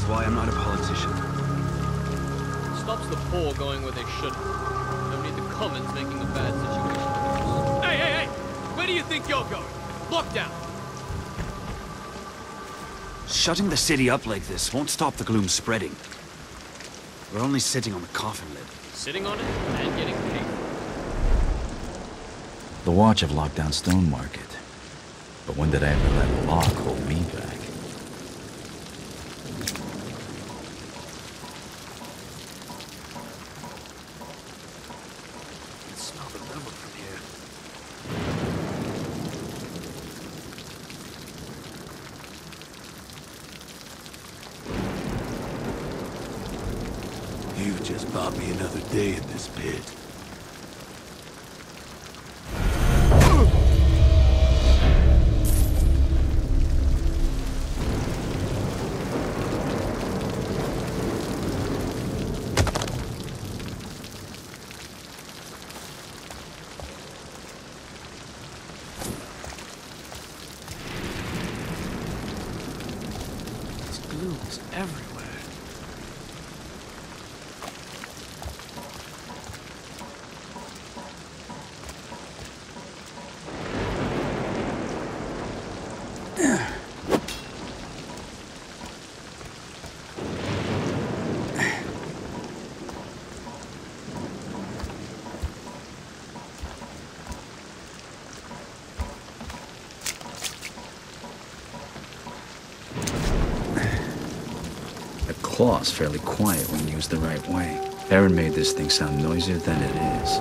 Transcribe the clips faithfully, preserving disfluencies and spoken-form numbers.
why I'm not a politician. Stops the poor going where they shouldn't. Don't need the commons making a bad situation worse. Hey, hey, hey! Where do you think you're going? Lockdown! Shutting the city up like this won't stop the gloom spreading. We're only sitting on the coffin lid. Sitting on it and getting paid. The Watch have locked down Stone Market. But when did I ever let a lock hold me back? I can smell the river from here. You've just bought me another day in this pit. This gloom is everywhere. The claw's fairly quiet when used the right way. Aaron made this thing sound noisier than it is.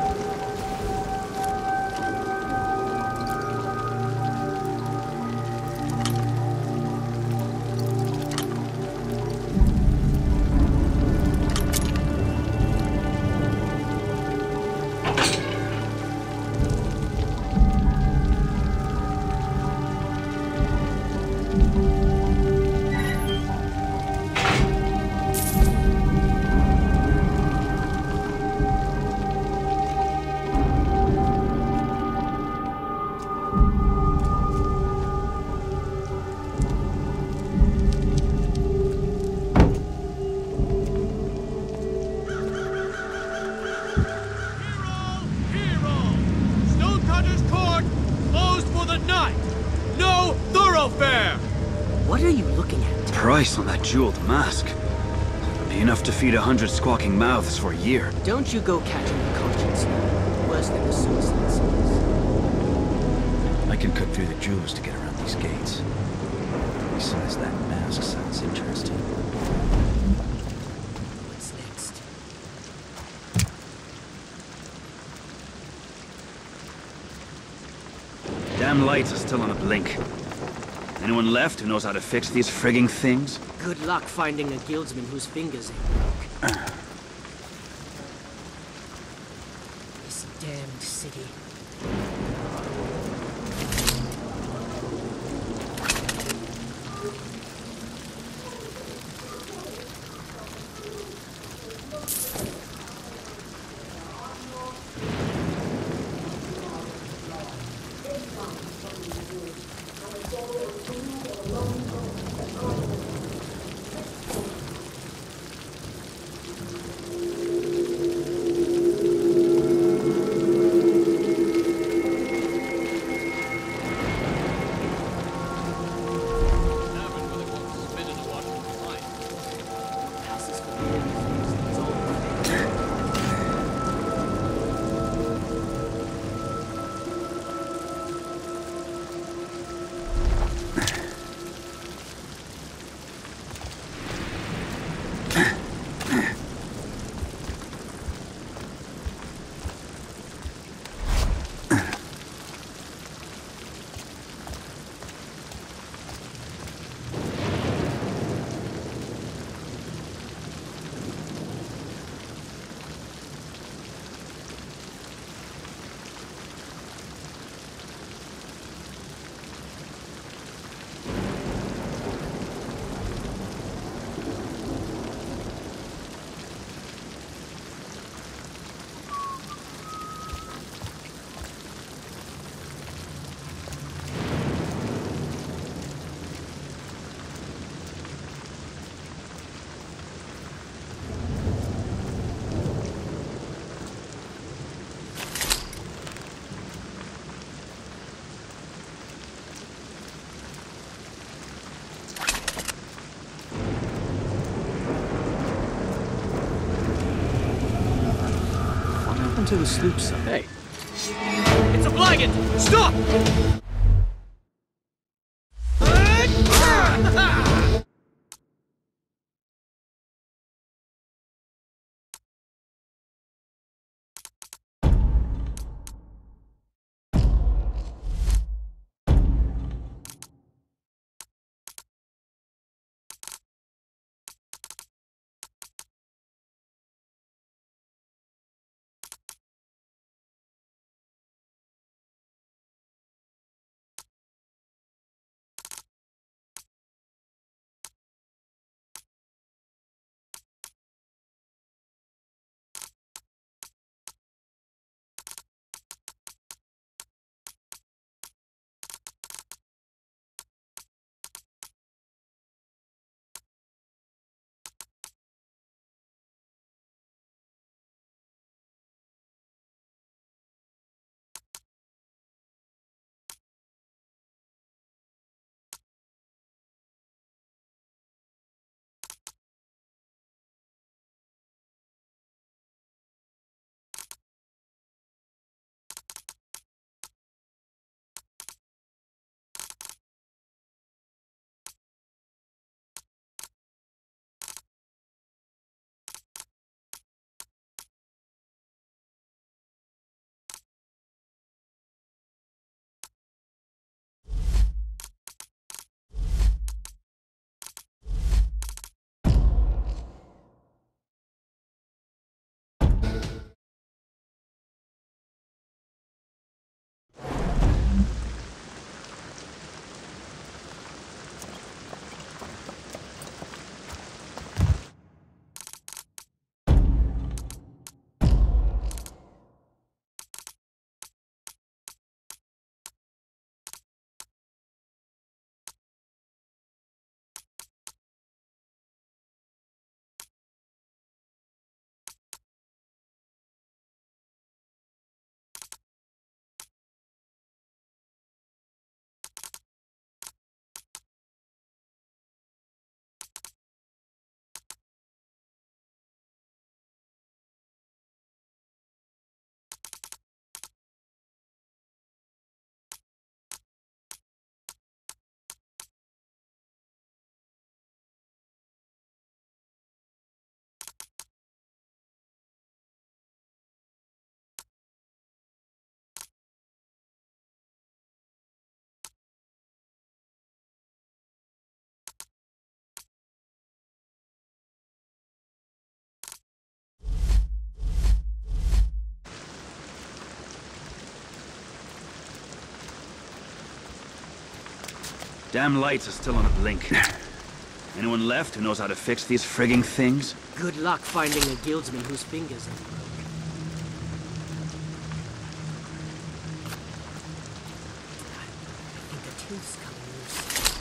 What are you looking at? Price on that jeweled mask. Be enough to feed a hundred squawking mouths for a year. Don't you go catching the conscience now. Worse than the suicide cells. I can cut through the jewels to get around these gates. Besides, that mask sounds interesting. What's next? Damn lights are still on a blink. Anyone left who knows how to fix these frigging things? Good luck finding a guildsman whose fingers ain't broke. This damned city. happened to the sloop side? Hey. It's a flagon! Stop! Damn lights are still on a blink. Anyone left who knows how to fix these frigging things? Good luck finding a guildsman whose fingers are broken. I think the tooth's coming loose.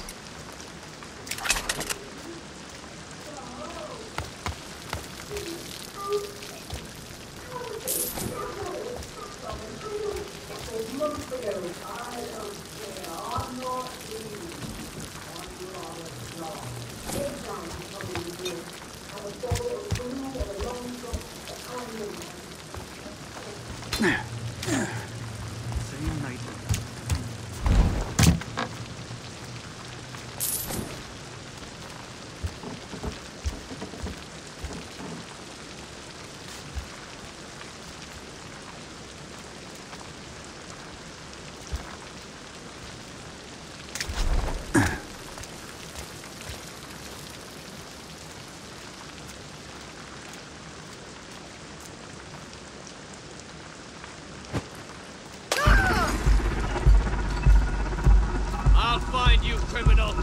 Same night. I'll find you, criminal!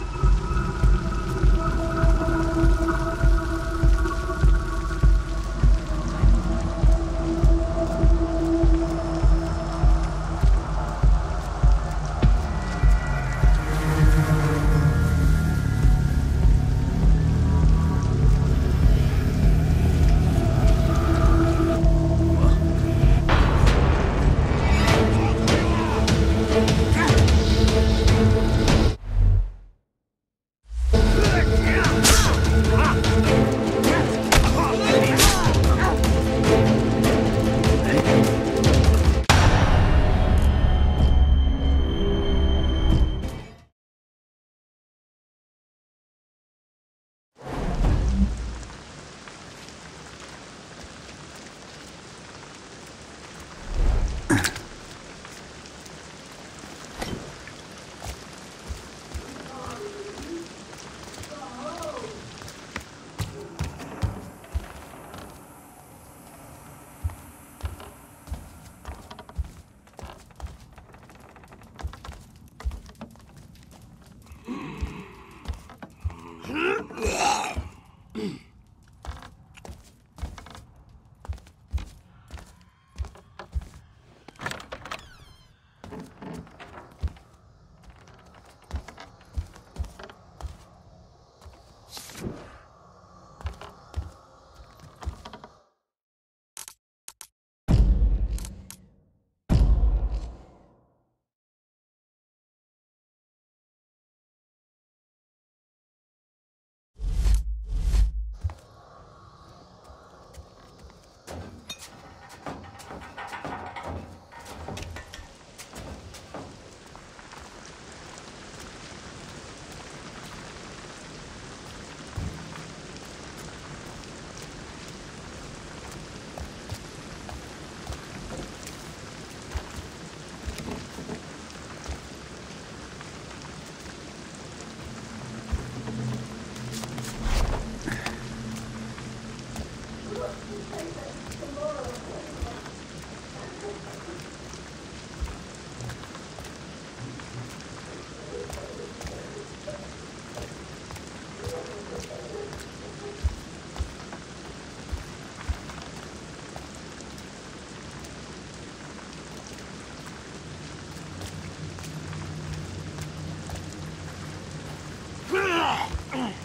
Ugh.